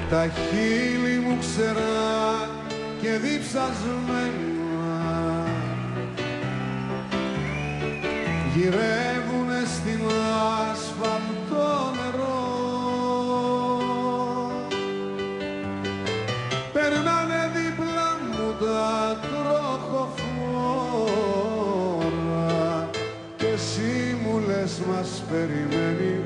τα χείλη μου ξερά και διψασμένα γυρεύουνε στην ασφαλτό νερό. Περνάνε δίπλα μου τα τροχοφόρα και εσύ μου λες μας περιμένει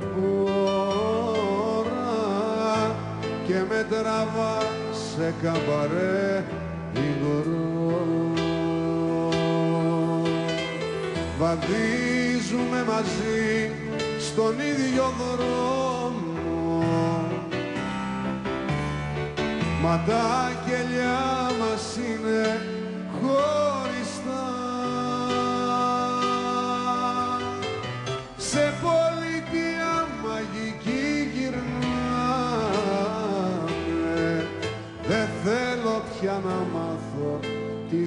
ώρα και με τραβά σε καμπαρέ υγρό. Βαδίζουμε μαζί στον ίδιο δρόμο, μα τα κελιά μας είναι χωριστά. Σε πολιτεία μαγική γυρνάμε, δεν θέλω πια να μάθω τι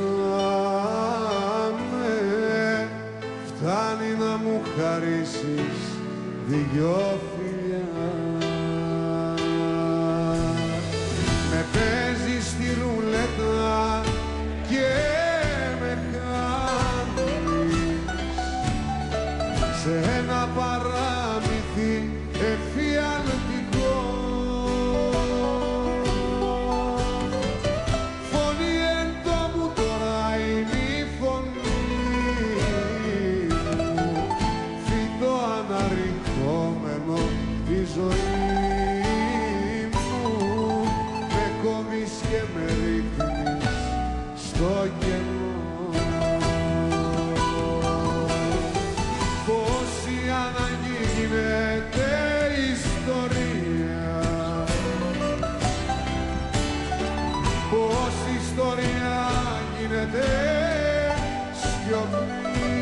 ζητάμε. Φτάνει να μου χαρίσεις δυο φιλιά. Με παίζεις στη ρουλέτα και με χάνεις σε ένα παράμυθι εφιαλτικό. Φωνή εν το μου τώρα είναι η φωνή μου, φυτό αναρριχόμενο τη ζωή μου. Με κόβεις και με ρίχνεις στο κενό. Πόση ανάγκη γίνεται ιστορία, πόση ιστορία γίνεται σιωπή.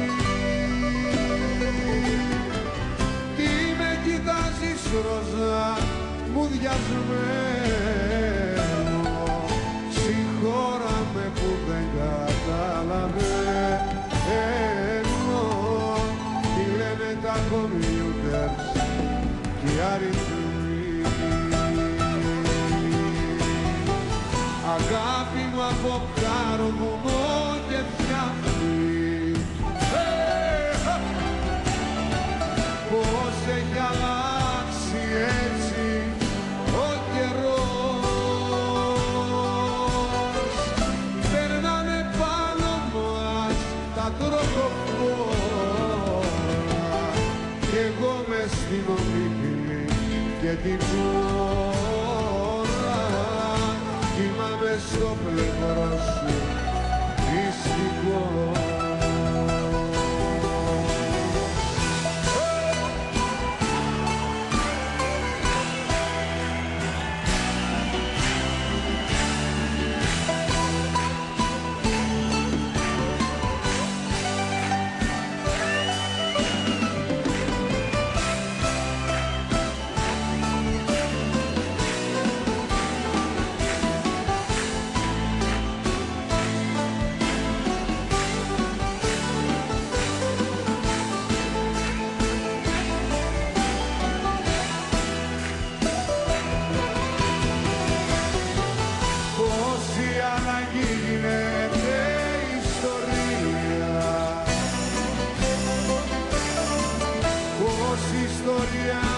Τι με κοιτάζεις ροζά μου διασμένο, συγχώραμε που δεν καταλαβαίνω τι λένε τα κομπιούτερς και οι αριθμοί. Αγάπη μου από κάρβουνο και φτιάχνει, πώς έχει αλλάξει έτσι ο καιρός. Περνάνε πάνω μας τα τροχοφόρα κι εγώ μες στην ομίχλη και την ώρα κοιμάμαι στο πλευρό σου μυστικό. Ιστορία